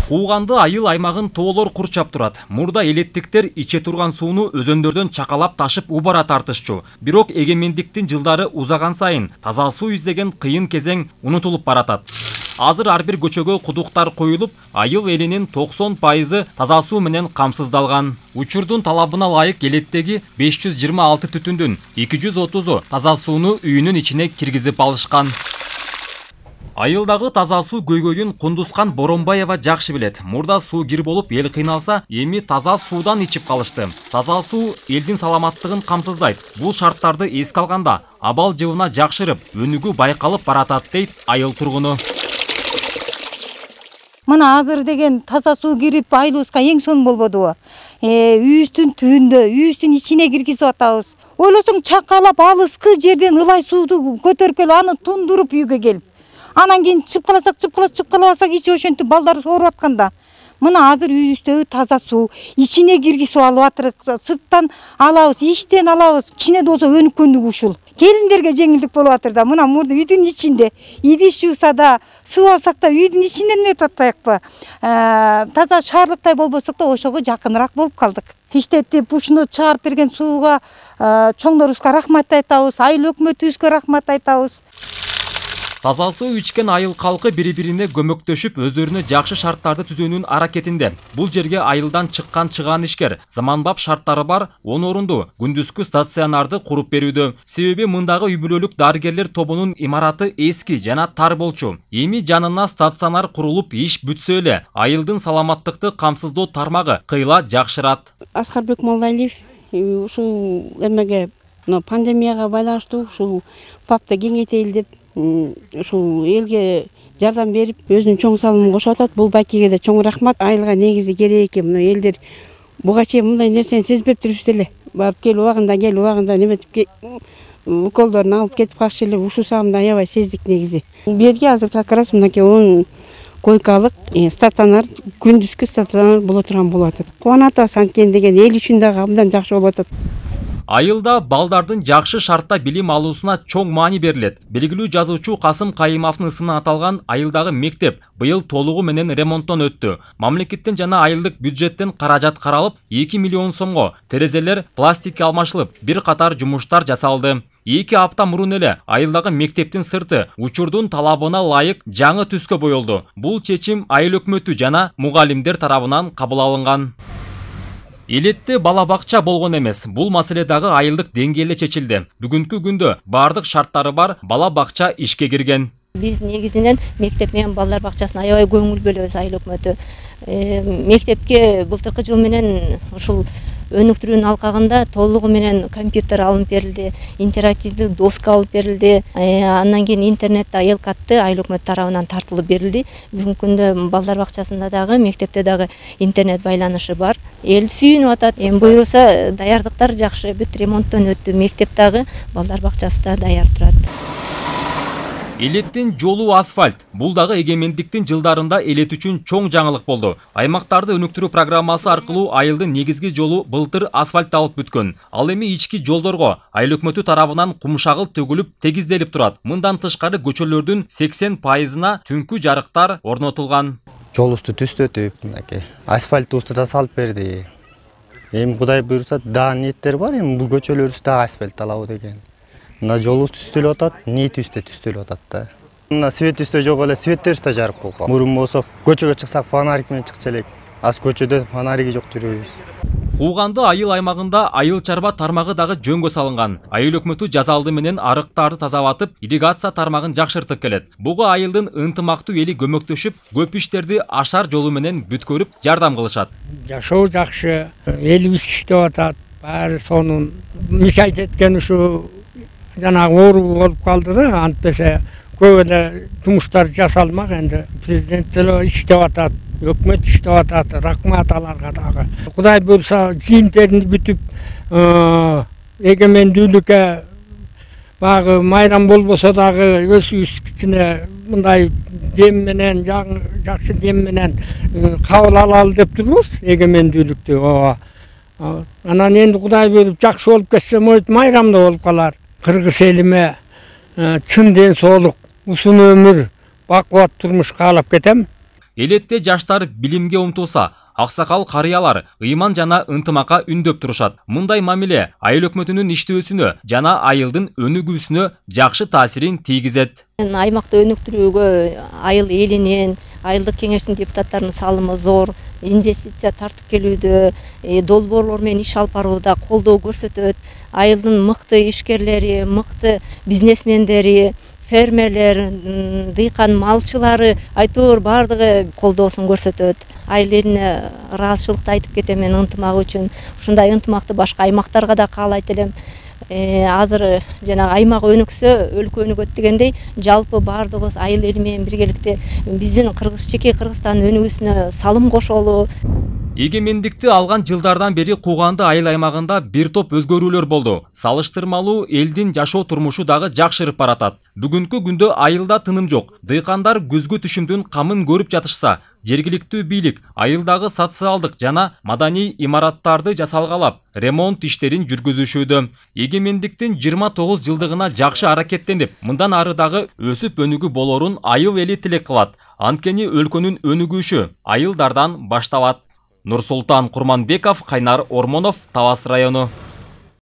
Кууганды айыл аймагын тоолор курчап турат. Мурда элеттиктер иче турган сууну өзөндөрдөн чакалап ташып убара тартышчу. Бирок эгемендиктин жылдары узаган сайын таза суу издеген кыйын кезең унутулуп баратат. Азыр ар бир көчөгө кудуктар коюлуп, айыл элинин 90% таза суу менен камсыздалган. Учурдун талабына ылайык элеттеги 526 түтүндүн 230 таза сууну үйүнүн ичине киргизип алышкан. Айылдагы таза суу көйгөйүн Кундускан Боронбаева жакшы билет. Мурда суу кир болуп эл кыйналса, эми таза суудан ичип калышты. Таза суу элдин саламаттыгын камсыздайт. Бул шарттарды эске алганда, абал жыбына жакшырып, өнүгүү байкалып баратат дейт айыл тургуну. Мына азыр деген таза суу кирип айылыбызга эң сонун болбодубу? Үйүбүздүн түбүндө, үйүбүздүн ичине киргизип атабыз. Ойлосоң чакалап алыскы жерден ылай сууду көтөрүп келип, аны тундуруп үйгө келип. Анан кийин чыпкаласак ичи ошентип балдар ооруп атканда. Мына азыр үйүбүздөгү таза суу ичине киргизип алып атырык. Сырттан алабыз, иштен алабыз. Ичине болсо өнүккөндүгү ушул. Келиндерге жеңилдик болуп атыр да. Мына мурда үйдүн ичинде идиш жууса да, суу алсак да үйдүн ичинен өтүп атпайыкпы? Таза шаарлыктай болбосок да ошого жакыныраак болуп калдык. Иштетип ушуну чыгарып берген сууга чоңдорубузга рахмат айтабыз, айыл өкмөтүбүзгө рахмат айтабыз. Таза суу ичкен айыл калкы бири-бирине көмөктөшүп, өздөрүнө жакшы шарттарды түзүүнүн аракетинде. Бул жерге айылдан чыккан чыгаан ишкер заманбап шарттары бар 10 орунду күндүзгү стационарды куруп берүүдө. Себеби мындагы үй-бүлөлүк дарыгерлер тобунун имараты эски жана тар болчу. Эми жанына стационар курулуп иш бүтсө эле, айылдын саламаттыкты камсыздоо тармагы кыйла жакшырат. Аскарбек Молдалиев ушул эмеге пандемияга байланыштуу ушул папта кеңейтели деп ушул элге жардам берип, өзүнүн чоң салымын кошуп атат. Бул байкеге да чоң рахмат. Айылга негизи керек экен. Мына элдер буга чейин мындай нерсени сезбеп турушты эле. Барып кел убагында неметип уколдорун алып кетип калчу эле. Ушул саамда аябай сездик негизи. Берге азыр как раз мынакей 10 койкалык стационар, күндүзгү стационар боло турган болуп атат. Кубанып атабыз, анткени деген эл үчүн дагы абдан жакшы болуп атат. Айылда балдардын жакшы шартта билим алуусуна чоң маани берилет. Белгилүү жазуучу Касым Кайымовдун ысымынан аталган айылдагы мектеп быйыл толугу менен ремонттон өттү. Мамлекеттен жана айылдык бюджеттен каражат каралып, 2 миллион сомго терезелер, пластик алмашылып, бир катар жумуштар жасалды. 2 апта мурун эле айылдагы мектептин сырты учурдун талабына ылайык жаңы түскө боелду. Бул чечим айыл өкмөтү жана мугалимдер тарабынан кабыл алынган. Элетте бала бакча болгон эмес. Бул маселе дагы айылдык деңгээлде чечилди. Бүгүнкү күндө бардык шарттары бар бала бакча ишке кирген. Биз негизинен мектеп менен балдар бакчасына аябай көңүл бөлөбүз айыл өкмөтү. Мектепке былтыркы жыл менен ушул өнүктүрүүнүн алкагында толугу менен компьютер алып берилди, интерактивдүү доска алып берилди. Андан кийин интернетте айыл катты айыл өкмөтү тарабынан тартылып берилди. Бүгүнкү күндө балдар бакчасында дагы, мектепте дагы интернет байланышы бар. Эл сүйүнүп атат. Эми буюрса даярдыктар жакшы, бүт ремонттон өттү. Мектеп дагы, балдар бакчасы да даяр турат. Элеттин жолу асфальт. Бул дагы эгемендиктин жылдарында элет үчүн чоң жаңылык болду. Аймактарды өнүктүрүү программасы аркылуу айылдын негизги жолу былтыр асфальтталып бүткөн. Ал эми ички жолдорго айыл өкмөтү тарабынан кумшагыл төгүлүп, тегизделип турат. Мындан тышкары көчөлөрдүн 80%-на түнкү жарыктар орнотулган. Жолубузду түздөтүп, мынакей асфальтыбызды да салып берди. Эми Кудай буйрса, да ниеттер бар, эми бул көчөлөрүбүздү да асфальтталабы деген. Мына жолубуз түзтөлүп атат, ниетибиз да түзтөлүп атат да. Мына свет үстө жок эле, светтерибиз да жарык болуп калды. Мурун болсо көчөгө чыксак фонарик менен чыкчу элек. Азыр көчөдө фонариги жок жүрөбүз. Кууганды айыл аймагында айыл чарба тармагы дагы жөнгө салынган. Айыл өкмөтү жазалды менен арыктарды тазалатып, ирригация тармагын жакшыртып келет. Буга айылдын ынтымактуу эли көмөктөшүп, көп иштерди ашар жолу менен бүткөрүп жардам кылышат. Жашоо жакшы, элибиз иштеп атат. Баары сонун мишайт эткен ушу жанагы оору болуп калды да, антпесе көп эле жумуштар жасалмак. Энди президент деле иштеп атат, өкмөт иштеп атат, рахмат аларга дагы. Кудай буйрса жыйынтегинди бүтүп, эгемендүүлүккө багы майрам болбосо дагы өзүбүз кичине мындай дем менен, жакшы дем менен кабыл алалы деп турбуз эгемендүүлүктү. Анан энди Кудай буйруп жакшы болуп кетсе, майрамда болуп калар. Кыргыз элиме чын ден соолук, узун өмүр, бакубат турмуш каалап кетем. Элетте жаштар билимге умтулса, аксакал карыялар ыйман жана ынтымакка үндөп турушат. Мындай мамиле айыл өкмөтүнүн иштөөсүнө жана айылдын өнүгүүсүнө жакшы таасирин тийгизет. Аймакты өнүктүрүүгө айыл элинин, айылдык кеңештин депутаттарынын салымы зор, инвестиция тартып келүүдө, долбоорлор менен иш алып барууда колдоо көрсөтөт. Айылдын мыкты ишкерлери, мыкты бизнесмендери, фермерлер, дыйкан малчылары айтор бардыгы колдоосун көрсөтөт. Айыл элине ыраазычылыкты айтып кетем мен ынтымак үчүн. Ушундай ынтымакты башка аймактарга да каалайт элем. Азыр жана аймак өнүксө өлкө өнүгөт дегендей, жалпы бардыгыбыз айыл эли менен биргеликте биздин жеке Кыргызстандын өнүгүүсүнө салым кошолу. Эгемендикти алган жылдардан бери Кууганды айыл аймагында бир топ өзгөрүүлөр болду. Салыштырмалуу элдин жашоо турмушу дагы жакшырып баратат. Бүгүнкү күндө айылда тыным жок. Дыйкандар күзгү түшүмдүн камын көрүп жатышса, жергиликтүү бийлик айылдагы социалдык жана маданий имараттарды жасалгалап, ремонт иштерин жүргүзүшүүдө. Эгемендиктин 29 жылдыгына жакшы аракеттенип, мындан ары дагы өсүп өнүгүү болорун айыл эли тилек кылат. Анткени өлкөнүн өнүгүшү айылдардан башталат. Нурсултан Курманбеков, Кайнар Ормонов, Талас району.